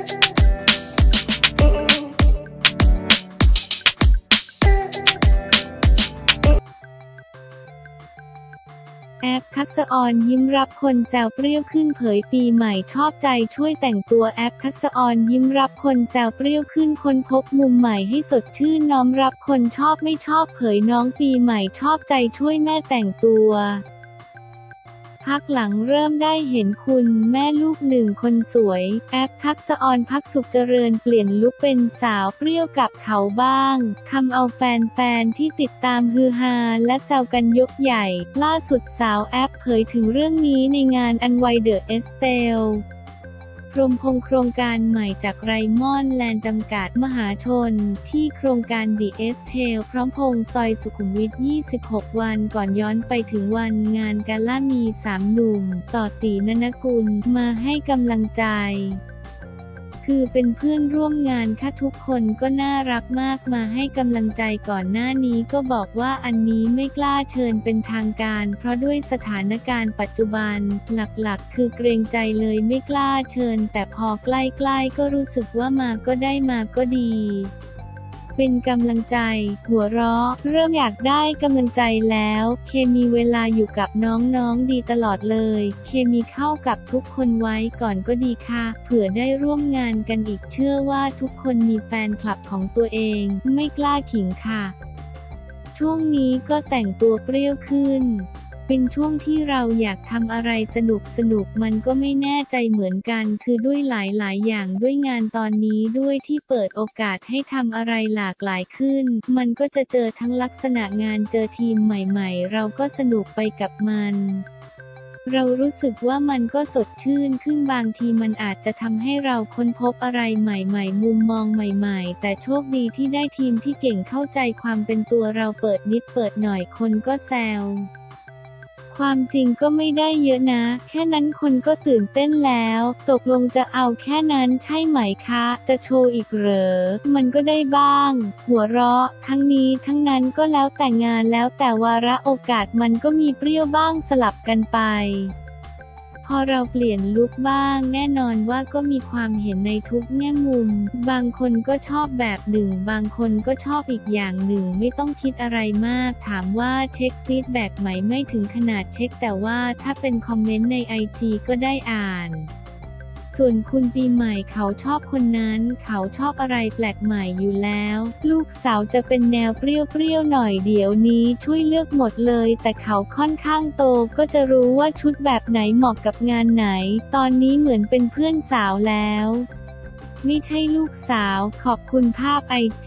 แอปทักษอรยิ้มรับคนแซวเปรี้ยวขึ้นเผยปีใหม่ชอบใจช่วยแต่งตัวแอปทักษอรยิ้มรับคนแซวเปรี้ยวขึ้นค้นพบมุมใหม่ให้สดชื่นน้อมรับคนชอบไม่ชอบเผยน้องปีใหม่ชอบใจช่วยแม่แต่งตัวพักหลังเริ่มได้เห็นคุณแม่ลูกหนึ่งคนสวยแอปทักษอรพักสุขเจริญเปลี่ยนลุคเป็นสาวเปรี้ยวกับเขาบ้างทำเอาแฟนๆที่ติดตามฮือฮาและแซวกันยกใหญ่ล่าสุดสาวแอปเผยถึงเรื่องนี้ในงานอันไวเดอะเอสเตลโครงการใหม่จากไรมอนด์แลนด์จำกัดมหาชนที่โครงการดีเอสเทลพร้อมพงษ์ซอยสุขุมวิท26 วันก่อนย้อนไปถึงวันงานกาล่ามี3 หนุ่มต่อตีณณกุลมาให้กำลังใจคือเป็นเพื่อนร่วมงานค่ะทุกคนก็น่ารักมากมาให้กำลังใจก่อนหน้านี้ก็บอกว่าอันนี้ไม่กล้าเชิญเป็นทางการเพราะด้วยสถานการณ์ปัจจุบันหลักๆคือเกรงใจเลยไม่กล้าเชิญแต่พอใกล้ๆก็รู้สึกว่ามาก็ได้มาก็ดีเป็นกำลังใจหัวเราะเริ่มอยากได้กำลังใจแล้วเคมีเวลาอยู่กับน้องๆดีตลอดเลยเคมีเข้ากับทุกคนไว้ก่อนก็ดีค่ะเผื่อได้ร่วมงานกันอีกเชื่อว่าทุกคนมีแฟนคลับของตัวเองไม่กล้าขิงค่ะช่วงนี้ก็แต่งตัวเปรี้ยวขึ้นเป็นช่วงที่เราอยากทำอะไรสนุกมันก็ไม่แน่ใจเหมือนกันคือด้วยหลายอย่างด้วยงานตอนนี้ด้วยที่เปิดโอกาสให้ทำอะไรหลากหลายขึ้นมันก็จะเจอทั้งลักษณะงานเจอทีมใหม่ๆเราก็สนุกไปกับมันเรารู้สึกว่ามันก็สดชื่นขึ้นบางทีมันอาจจะทำให้เราค้นพบอะไรใหม่ๆมุมมองใหม่ๆแต่โชคดีที่ได้ทีมที่เก่งเข้าใจความเป็นตัวเราเปิดนิดเปิดหน่อยคนก็แซวความจริงก็ไม่ได้เยอะนะแค่นั้นคนก็ตื่นเต้นแล้วตกลงจะเอาแค่นั้นใช่ไหมคะจะโชว์อีกเหรอมันก็ได้บ้างหัวเราะทั้งนี้ทั้งนั้นก็แล้วแต่งานแล้วแต่วาระโอกาสมันก็มีเปรี้ยวบ้างสลับกันไปพอเราเปลี่ยนลุคบ้างแน่นอนว่าก็มีความเห็นในทุกแง่มุมบางคนก็ชอบแบบหนึ่งบางคนก็ชอบอีกอย่างหนึ่งไม่ต้องคิดอะไรมากถามว่าเช็คฟีดแบ็กไหมไม่ถึงขนาดเช็คแต่ว่าถ้าเป็นคอมเมนต์ใน IG ก็ได้อ่านส่วนคุณปีใหม่เขาชอบคนนั้นเขาชอบอะไรแปลกใหม่อยู่แล้วลูกสาวจะเป็นแนวเปรี้ยวๆหน่อยเดี๋ยวนี้ช่วยเลือกหมดเลยแต่เขาค่อนข้างโตก็จะรู้ว่าชุดแบบไหนเหมาะกับงานไหนตอนนี้เหมือนเป็นเพื่อนสาวแล้วไม่ใช่ลูกสาวขอบคุณภาพ IG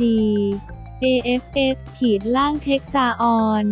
AFF_ เท็กซาออน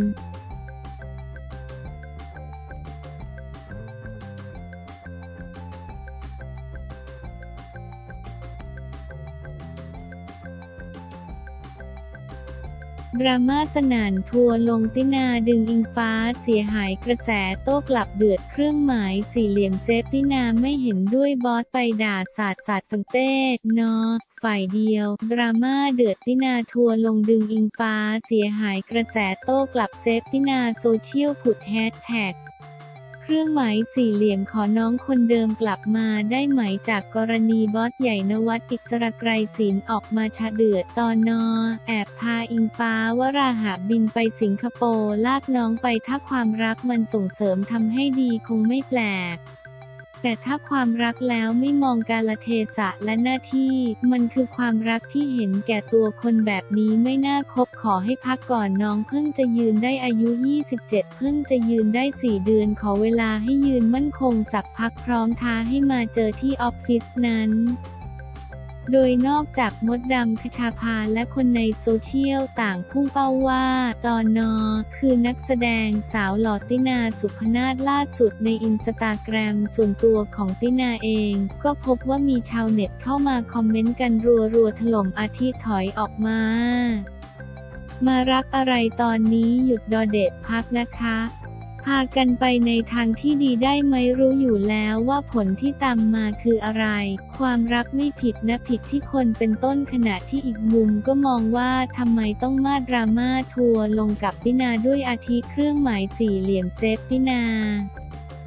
ดราม่าสนั่นทัวร์ลงตินาดึงอิงฟ้าเสียหายกระแสโต้กลับเดือดเครื่องหมายสี่เหลี่ยมเซฟตินาไม่เห็นด้วยบอสไปด่าสาดฟังเต้เนาะฝ่ายเดียวดราม่าเดือดตินาทัวร์ลงดึงอิงฟ้าเสียหายกระแสโต้กลับเซฟตินาโซเชียลผุดแฮชแท็กเครื่องหมายสี่เหลี่ยมขอน้องคนเดิมกลับมาได้ไหมจากกรณีบอสใหญ่นวัดอิสระไกรศิลป์ออกมาชะเดือดตอนนแอบพาอิงฟ้าวราหะบินไปสิงคโปร์ลากน้องไปถ้าความรักมันส่งเสริมทำให้ดีคงไม่แปลกแต่ถ้าความรักแล้วไม่มองกาลเทศะและหน้าที่มันคือความรักที่เห็นแก่ตัวคนแบบนี้ไม่น่าคบขอให้พักก่อนน้องเพิ่งจะยืนได้อายุ27เพิ่งจะยืนได้4 เดือนขอเวลาให้ยืนมั่นคงสักพักพร้อมท้าให้มาเจอที่ออฟฟิศนั้นโดยนอกจากมดดำคชาภาและคนในโซเชียลต่างพุ่งเป้าว่าตอนนคือนักแสดงสาวหล่อตินาสุพนาถล่าสุดในอินสตาแกรมส่วนตัวของตินาเองก็พบว่ามีชาวเน็ตเข้ามาคอมเมนต์กันรัวถล่มอาทิถอยออกมารักอะไรตอนนี้หยุดดอเด็ดพักนะคะพากันไปในทางที่ดีได้ไหมรู้อยู่แล้วว่าผลที่ตามมาคืออะไรความรักไม่ผิดนะผิดที่คนเป็นต้นขณะที่อีกมุมก็มองว่าทำไมต้องมาดราม่าทัวร์ลงกับตินาด้วยอาทิเครื่องหมายสี่เหลี่ยมเซฟตินา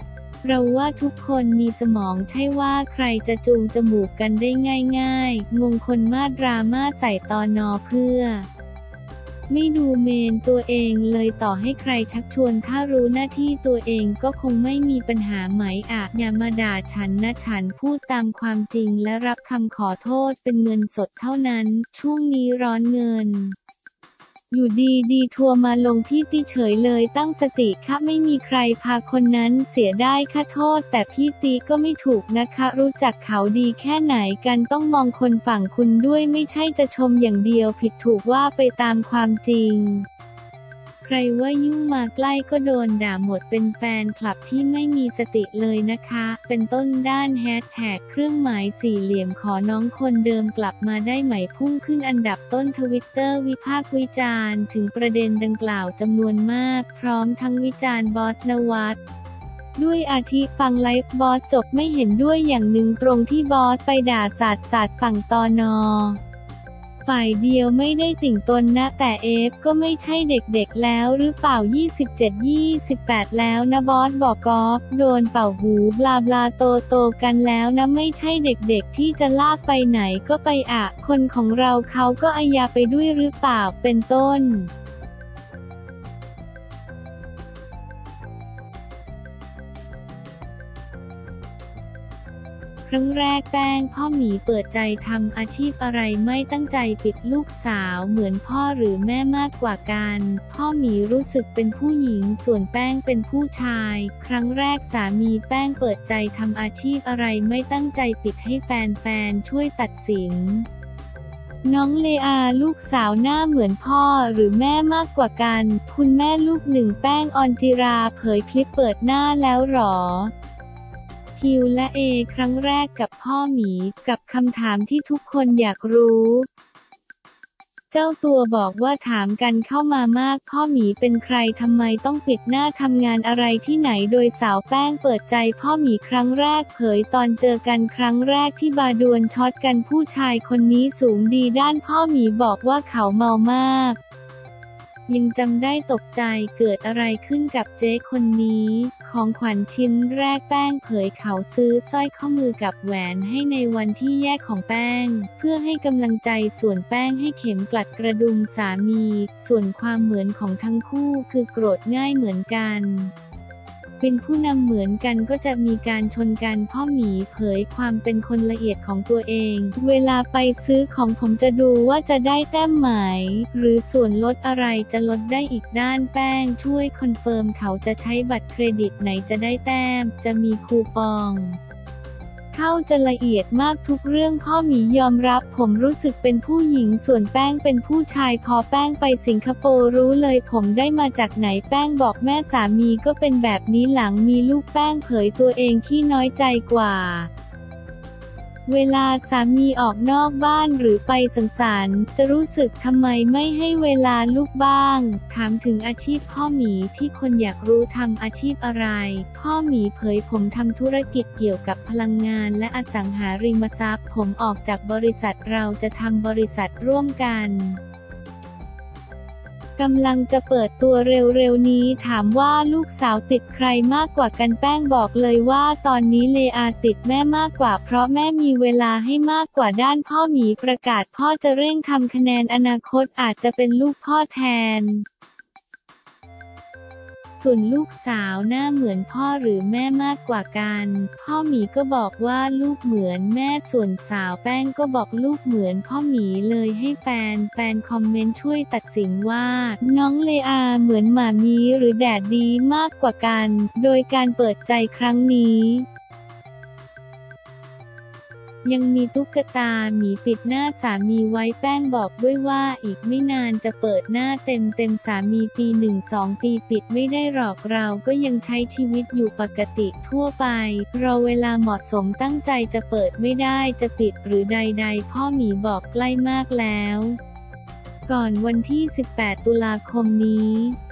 เราว่าทุกคนมีสมองใช่ว่าใครจะจูงจมูกกันได้ง่ายๆ งงคนมาดราม่าใส่ตนเพื่อไม่ดูเมนตัวเองเลยต่อให้ใครชักชวนถ้ารู้หน้าที่ตัวเองก็คงไม่มีปัญหาไหมอะอย่ามาด่าฉันนะฉันพูดตามความจริงและรับคำขอโทษเป็นเงินสดเท่านั้นช่วงนี้ร้อนเงินอยู่ดีทัวร์มาลงพี่ติเฉยเลยตั้งสติค่ะไม่มีใครพาคนนั้นเสียได้ค่ะโทษแต่พี่ติก็ไม่ถูกนะคะรู้จักเขาดีแค่ไหนกันต้องมองคนฝั่งคุณด้วยไม่ใช่จะชมอย่างเดียวผิดถูกว่าไปตามความจริงใครว่ายุ่งมาใกล้ก็โดนด่าหมดเป็นแฟนคลับที่ไม่มีสติเลยนะคะเป็นต้นด้านแฮชแท็กเครื่องหมายสี่เหลี่ยมขอน้องคนเดิมกลับมาได้ไหมพุ่งขึ้นอันดับต้นทวิตเตอร์วิพากษ์วิจารณ์ถึงประเด็นดังกล่าวจำนวนมากพร้อมทั้งวิจารณ์บอสนวัตด้วยอาทิฟังไลฟ์บอสจบไม่เห็นด้วยอย่างหนึ่งตรงที่บอสไปด่าศาสตร์ฝั่งตน.ฝ่ายเดียวไม่ได้ติ่งตนนะแต่เอฟก็ไม่ใช่เด็กๆแล้วหรือเปล่า27-28แล้วนะบอสบอกกอล์ฟโดนเป่าหูบลาบลาโตกันแล้วนะไม่ใช่เด็กๆที่จะลากไปไหนก็ไปอะคนของเราเขาก็อาญาไปด้วยหรือเปล่าเป็นต้นครั้งแรกแป้งพ่อหมีเปิดใจทำอาชีพอะไรไม่ตั้งใจปิดลูกสาวเหมือนพ่อหรือแม่มากกว่ากันพ่อหมีรู้สึกเป็นผู้หญิงส่วนแป้งเป็นผู้ชายครั้งแรกสามีแป้งเปิดใจทำอาชีพอะไรไม่ตั้งใจปิดให้แฟนๆช่วยตัดสินน้องเลอาลูกสาวหน้าเหมือนพ่อหรือแม่มากกว่ากันคุณแม่ลูกหนึ่งแป้งออนจิราเผยคลิปเปิดหน้าแล้วหรอคิวและเอครั้งแรกกับพ่อหมีกับคำถามที่ทุกคนอยากรู้เจ้าตัวบอกว่าถามกันเข้ามามากพ่อหมีเป็นใครทำไมต้องปิดหน้าทำงานอะไรที่ไหนโดยสาวแป้งเปิดใจพ่อหมีครั้งแรกเผยตอนเจอกันครั้งแรกที่บาดวลช็อตกันผู้ชายคนนี้สูงดีด้านพ่อหมีบอกว่าเขาเมามากยังจำได้ตกใจเกิดอะไรขึ้นกับเจ๊คนนี้ของขวัญชิ้นแรกแป้งเผยเขาซื้อสร้อยข้อมือกับแหวนให้ในวันที่แยกของแป้งเพื่อให้กำลังใจส่วนแป้งให้เข็มกลัดกระดุมสามีส่วนความเหมือนของทั้งคู่คือโกรธง่ายเหมือนกันเป็นผู้นำเหมือนกันก็จะมีการชนกันพ่อหมีเผยความเป็นคนละเอียดของตัวเองเวลาไปซื้อของผมจะดูว่าจะได้แต้มไหมหรือส่วนลดอะไรจะลดได้อีกด้านแป้งช่วยคอนเฟิร์มเขาจะใช้บัตรเครดิตไหนจะได้แต้มจะมีคูปองเข้าจะละเอียดมากทุกเรื่องพ่อหมียอมรับผมรู้สึกเป็นผู้หญิงส่วนแป้งเป็นผู้ชายพอแป้งไปสิงคโปร์รู้เลยผมได้มาจากไหนแป้งบอกแม่สามีก็เป็นแบบนี้หลังมีลูกแป้งเผยตัวเองที่น้อยใจกว่าเวลาสามีออกนอกบ้านหรือไปสังสรรค์จะรู้สึกทำไมไม่ให้เวลาลูกบ้างถามถึงอาชีพพ่อหมีที่คนอยากรู้ทำอาชีพอะไรพ่อหมีเผยผมทำธุรกิจเกี่ยวกับพลังงานและอสังหาริมทรัพย์ผมออกจากบริษัทเราจะทำบริษัทร่วมกันกำลังจะเปิดตัวเร็วๆนี้ถามว่าลูกสาวติดใครมากกว่ากันแป้งบอกเลยว่าตอนนี้เลอาติดแม่มากกว่าเพราะแม่มีเวลาให้มากกว่าด้านพ่อหมีประกาศพ่อจะเร่งทำคะแนนอนาคตอาจจะเป็นลูกพ่อแทนส่วนลูกสาวหน้าเหมือนพ่อหรือแม่มากกว่ากันพ่อหมีก็บอกว่าลูกเหมือนแม่ส่วนสาวแป้งก็บอกลูกเหมือนพ่อหมีเลยให้แฟนคอมเมนต์ช่วยตัดสินว่าน้องเลอาเหมือนหม่ามีหรือแดดดีมากกว่ากันโดยการเปิดใจครั้งนี้ยังมีตุ๊กตาหมีปิดหน้าสามีไว้แป้งบอกด้วยว่าอีกไม่นานจะเปิดหน้าเต็มสามีปี1-2 ปีปิดไม่ได้หรอกเราก็ยังใช้ชีวิตอยู่ปกติทั่วไปรอเวลาเหมาะสมตั้งใจจะเปิดไม่ได้จะปิดหรือใดๆพ่อหมีบอกใกล้มากแล้วก่อนวันที่18 ตุลาคมนี้